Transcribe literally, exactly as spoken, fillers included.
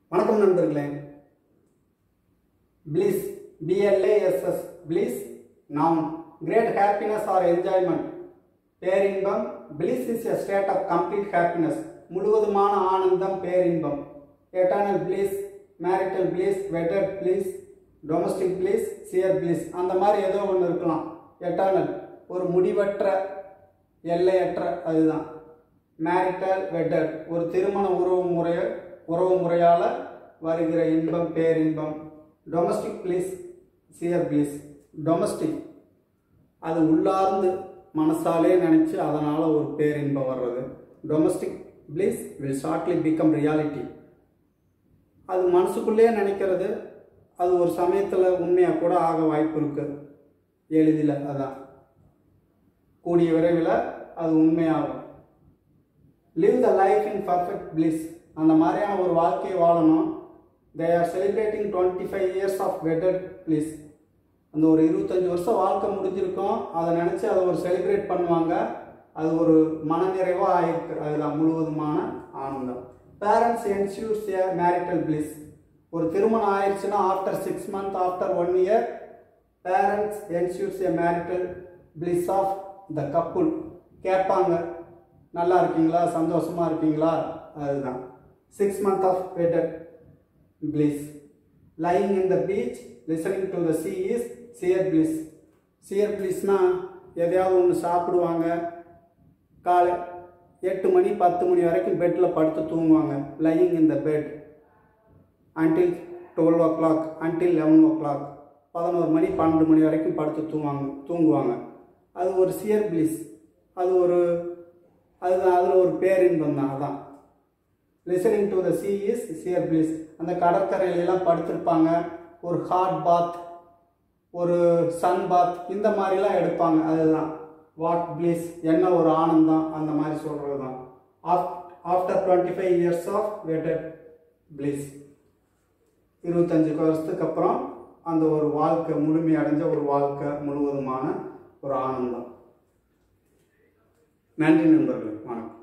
வணக்கம் நண்பர்களே. bliss, b l a s s, bliss, noun, great happiness or enjoyment. பேரின்பம். bliss is a state of complete happiness. முழுவதுமான ஆனந்தம் பேரின்பம். eternal bliss, marital bliss, wedded bliss, domestic bliss, sheer bliss. அந்த மாதிரி ஏதோ ஒன்று இருக்கலாம். eternal ஒரு முடிவற்ற எல்லையற்ற, அதுதான் marital, wedded ஒரு திருமண உறவு முறைய உறவு முறையால் வருகிற இன்பம் பேரின்பம். Domestic bliss, sheer bliss. Domestic அது உள்ளார்ந்து மனசாலே நினச்சி அதனால் ஒரு பேரின்பம் வர்றது. Domestic bliss will shortly become reality. அது மனசுக்குள்ளே நினைக்கிறது, அது ஒரு சமயத்தில் உண்மையாக கூட ஆக வாய்ப்பு இருக்குது. எளிதில் அதான் கூடிய விரைவில் அது உண்மையாகும். Live the life in perfect bliss. அந்த மாதிரியான ஒரு வாழ்க்கையை வாழணும். They are celebrating twenty five years of wedded bliss. அந்த ஒரு இருபத்தஞ்சி வருஷம் வாழ்க்கை முடிஞ்சிருக்கும், அதை நினச்சி அதை ஒரு செலிப்ரேட் பண்ணுவாங்க. அது ஒரு மனநிறைவாக ஆயிருக்கு. அதுதான் முழுவதுமான ஆனந்தம். Parents ensures a marital bliss. ஒரு திருமணம் ஆயிடுச்சுன்னா after six month after one year parents ensures a marital bliss of the couple. கேட்பாங்க, நல்லா இருக்கீங்களா, சந்தோஷமாக இருக்கீங்களா, அதுதான் six month of wedded bliss. Lying in the beach listening to the sea is sheer bliss. Sheer பிளிஸ்னா எதையாவது ஒன்று சாப்பிடுவாங்க, காலை எட்டு மணி பத்து மணி வரைக்கும் பெட்டில் படுத்து தூங்குவாங்க. Lying in the bed until twelve o'clock until eleven o'clock பதினோரு மணி பன்னெண்டு மணி வரைக்கும் படுத்து தூங்குவாங்க தூங்குவாங்க அது ஒரு சியர் பிளிஸ். அது ஒரு அதுதான் அதில் ஒரு பேரின்பம் தான். அதான் listening to the sea is sheer bliss. அந்த கடற்கரையிலெல்லாம் படுத்திருப்பாங்க, ஒரு ஹாட் பாத், ஒரு சன் பாத், இந்த மாதிரிலாம் எடுப்பாங்க. அதுதான் வாட் பிளிஸ், என்ன ஒரு ஆனந்தம், அந்த மாதிரி சொல்கிறது தான். Of after twenty five years of wedded bliss. இருபத்தஞ்சி வருஷத்துக்கு அப்புறம் அந்த ஒரு வாழ்க்கை முழுமை அடைஞ்ச ஒரு வாழ்க்கை முழுவதுமான ஒரு ஆனந்தம். நன்றி நண்பர்களே, வணக்கம்.